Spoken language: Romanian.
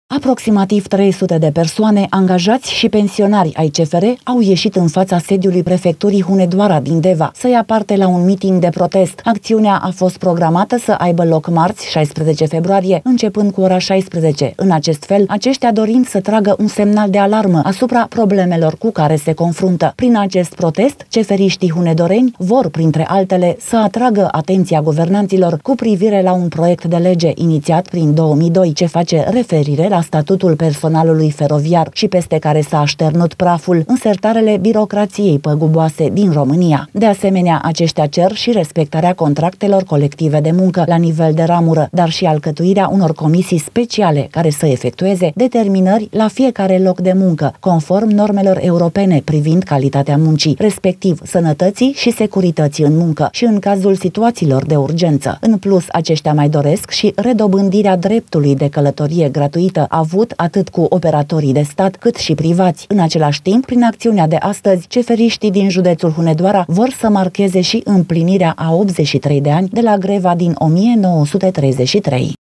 Aproximativ 300 de persoane, angajați și pensionari ai CFR au ieșit în fața sediului prefecturii Hunedoara din Deva să ia parte la un meeting de protest. Acțiunea a fost programată să aibă loc marți, 16 februarie, începând cu ora 16. În acest fel, aceștia dorind să tragă un semnal de alarmă asupra problemelor cu care se confruntă. Prin acest protest, ceferiștii hunedoreni vor, printre altele, să atragă atenția guvernanților cu privire la un proiect de lege inițiat prin 2002, ce face referire la statutul personalului feroviar și peste care s-a așternut praful în sertarele birocrației păguboase din România. De asemenea, aceștia cer și respectarea contractelor colective de muncă la nivel de ramură, dar și alcătuirea unor comisii speciale care să efectueze determinări la fiecare loc de muncă, conform normelor europene privind calitatea muncii, respectiv sănătății și securității în muncă și în cazul situațiilor de urgență. În plus, aceștia mai doresc și redobândirea dreptului de călătorie gratuită avut atât cu operatorii de stat cât și privați. În același timp, prin acțiunea de astăzi, ceferiștii din județul Hunedoara vor să marcheze și împlinirea a 83 de ani de la greva din 1933.